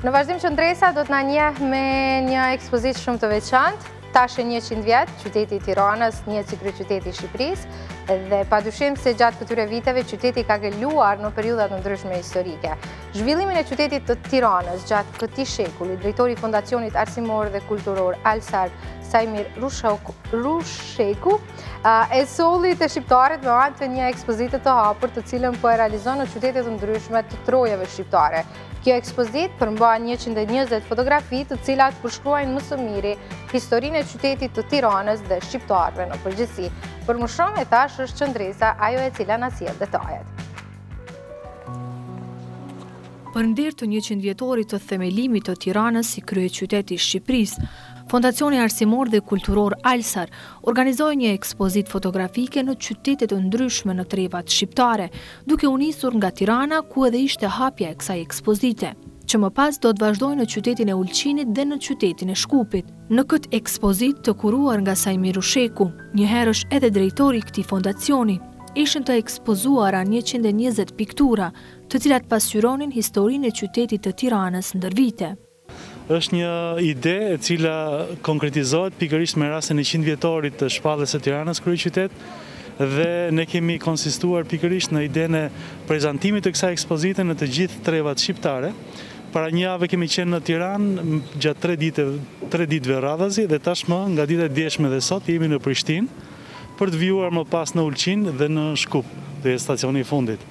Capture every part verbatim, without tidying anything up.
Në vazhdim qëndresa do të na njeh me një ekspozitë shumë të veçantë, tash e njëqind vjet, qyteti i Tiranës, një si kryeqyteti i Shqipërisë, dhe padyshim se gjatë këtyre viteve qyteti ka kaluar në periudha të ndryshme historike. Zhvillimin e qytetit të Tiranës gjatë këtij shekulli, drejtori i Fondacionit Arsimor dhe Kulturor Alsar Sajmir Rusheku e solli të shqiptarët me anë të një ekspozite të hapur të cilën po e realizon në qytete të ndryshme të trojave shqiptare. Kjo ekspozit përmban njëqind e njëzet fotografi të cilat përshkruajnë më së miri historinë e qytetit të Tiranës dhe shqiptarëve në përgjithësi. Për më shumë e tash është qëndresa ajo e cila na sjell detajet. Përndir të njëqind vjetorit të themelimit të Tiranës si kryeqyteti i Shqipërisë, Fondacioni Arsimor dhe Kulturor Alsar organizoi një ekspozit fotografike në qytete të ndryshme në trevat shqiptare, duke u nisur nga Tirana ku edhe ishte hapja e kësaj ekspozite, që më pas do të vazhdojë në qytetin e Ulqinit dhe në qytetin e Shkupit. Në këtë ekspozit të kuruar nga Sajmir Rusheku, njëherësh edhe drejtori i këtij fondacioni, ishin të ekspozuara njëqind e njëzet piktura, të cilat pasqyronin historinë e qytetit të Tiranës ndër vite. Është një ide e cila konkretizohet pikërisht me rastin e qind vjetorit të shpalljes së Tiranës kryeqytet, dhe ne kemi konsistuar pikërisht në idenë e prezantimit të kësaj ekspozite në të gjithë trevat shqiptare. Para një jave kemi qenë në Tiranë gjatë tre ditëve, tre ditëve radhazi, dhe tashmë nga dita e djeshme dhe sot jemi në Prishtinë për të vjuar më pas në Ulqin dhe në Shkup, dhe stacioni i fundit.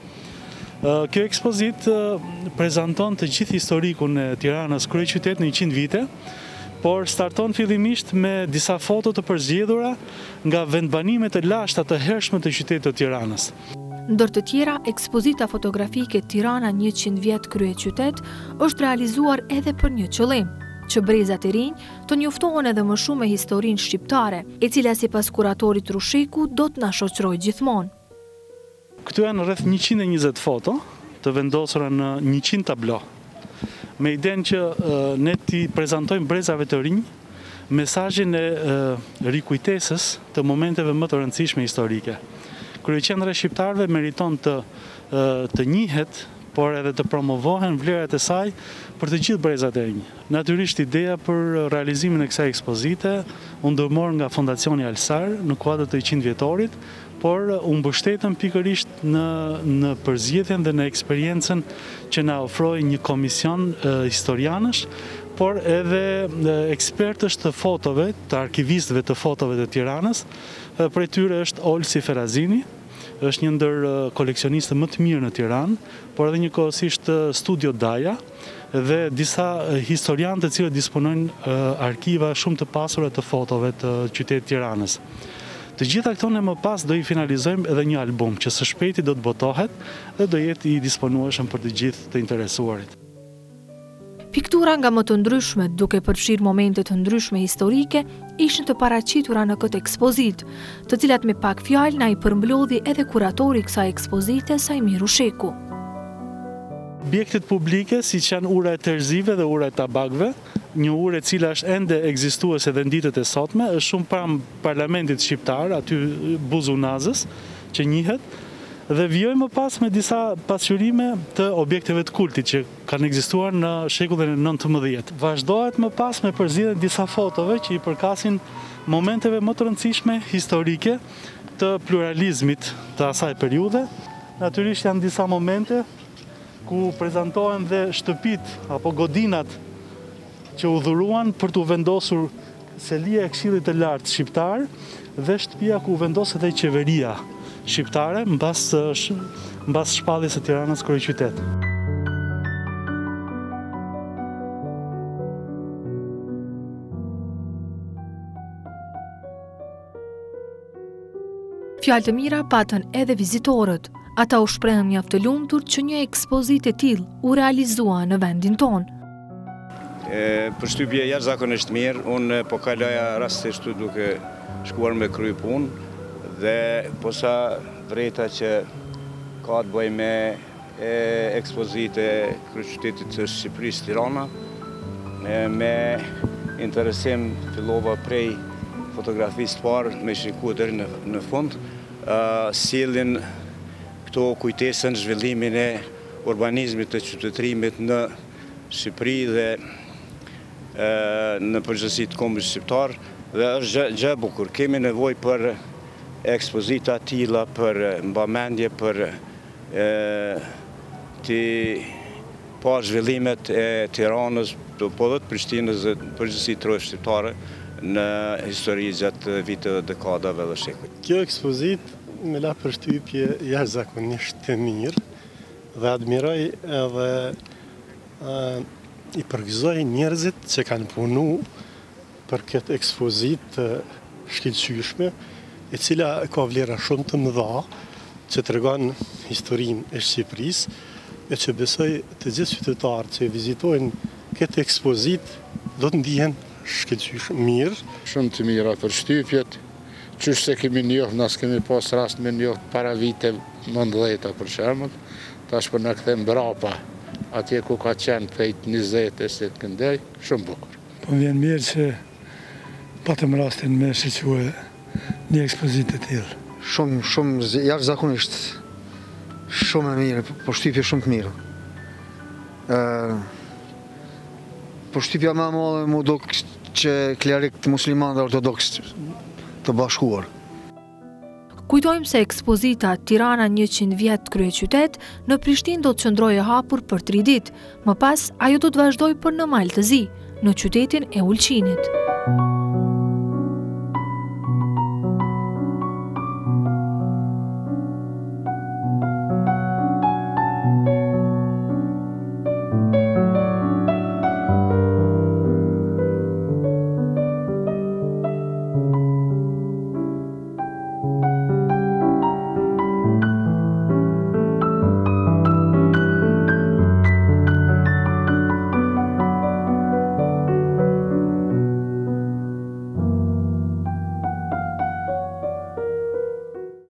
Kjo ekspozit prezanton të gjithë historikun e Tiranës kryeqytet në njëqind vite, por starton fillimisht me disa foto të përzgjedhura nga vendbanimet e lashta të hershme të qytetit të Tiranës. Ndër të tjera, ekspozita fotografike Tirana njëqind vjet kryeqytet është realizuar edhe për një qëllim, që brezat e rinj të njoftohen edhe më shumë me historinë shqiptare, e cila sipas kuratorit Rusheku do të na shoqërojë gjithmonë. Këtu janë rreth njëqind e njëzet foto të vendosura në njëqind tablo, me idenë që ne t'i prezantojmë brezave të rinj mesazhin e rikujtesës të momenteve më të rëndësishme historike. Kryeqendra e shqiptarëve meriton të, të njihet, por edhe të promovohen vlerat e saj për të gjithë brezat e rinj. Natyrisht ideja për realizimin e kësaj ekspozite u ndërmor nga Fondacioni Alsar në kuadër të njëqind vjetorit, por u mbështetëm pikërisht në, në përzgjedhjen dhe në eksperiencën që na ofroi një komision e, historianësh, por edhe e, ekspertësh të fotove, të arkivistëve të fotove të Tiranës. E, prej tyre është Olsi Ferazini, është një ndër koleksionistë më të mirë në Tiranë, por edhe njëkohësisht Studio Daja dhe disa historianë të cilët disponojnë arkiva shumë të pasura të fotove të qytetit Tiranës. Të gjitha këto ne më pas do i finalizojmë edhe një album që së shpejti do të botohet dhe do jetë i disponueshëm për të gjithë të interesuarit. Piktura nga më të ndryshme, duke përfshirë momente të ndryshme historike, ishin të paraqitura në këtë ekspozit, të cilat me pak fjalë na i përmbledhi edhe kuratori i kësaj ekspozite, Sajmir Rusheku. Objektet publike, siç janë ura e terzive dhe ura e tabakve, një urë e cila është ende ekzistuese dhe në ditët e sotme, është shumë pranë parlamentit shqiptar, aty Buzunazës, që njihet, dhe vjoj më pas me disa pasqyrime të objekteve të kultit që kanë ekzistuar në shekullin e nëntëmbëdhjetë. Vazhdohet më pas me përzgjedhjen disa fotove që i përkasin momenteve më të rëndësishme historike të pluralizmit të asaj periudhe. Natyrisht janë disa momente ku prezantohen dhe shtëpit apo godinat që u dhuruan për t'u vendosur selia e Këshillit të Lartë shqiptar dhe shtëpia ku u vendos edhe qeveria shqiptare mbas mbas shpalljes së Tiranës kryeqytet. Fjalë të mira patën edhe vizitorët. Ata u shprehën mjaft të lumtur që një ekspozitë e tillë u realizua në vendin tonë. Përshtypje jashtëzakonisht mirë, unë po kaloja rastisht duke shkuar me kry punë dhe posa vreta që ka të bëj me ekspozite kryeqytetit të Shqipërisë Tirana, me interesim fillova prej fotografisë të parë me shikuar deri në, në fund, sjellin këto kujtesën zhvillimin e urbanizmit të qytetërimit në Shqipëri dhe në përgjithësi të kombit shqiptar, dhe është gjë e bukur. Kemi nevojë për ekspozita të tilla, për mbamendje, për të pa zhvillimet e Tiranës, po dhe të Prishtinës dhe përgjithësi të rreth shqiptare në histori gjatë viteve, dekadave dhe shekujt. Kjo ekspozit me la përshtypje jashtëzakonisht të mirë dhe admiroj edhe i përgëzoj njerëzit që kanë punu për këtë ekspozit të shkëlqyshme, e cila ka vlera shumë të mëdha, që të regon historinë e Shqipërisë, e që besoj të gjithë qytetarë që vizitojnë këtë ekspozit do të ndihen shkëlqyshme mirë. Shumë të mira për shtypjet, qysh se kemi njohë, nësë kemi pas rast me njohë para vite nëntëdhjetë për shembull, tash për në këthe mbrapa, atje ku ka qenë pejt njëzet e se të këndej, shumë bukur. Po vjen mirë që patëm rastin me shique një ekspozit të tillë. Shumë, shumë, jashtëzakonisht, shumë e mirë, po shtypje shumë të mirë. Po shtypja më e madhe mu do që klerik musliman dhe ortodoks të bashkuar. Kujtojmë se ekspozita Tirana njëqind vjet kryeqytet në Prishtinë do të qëndrojë hapur për tri ditë, më pas ajo do të vazhdojë për në Maltëzi, në qytetin e Ulqinit.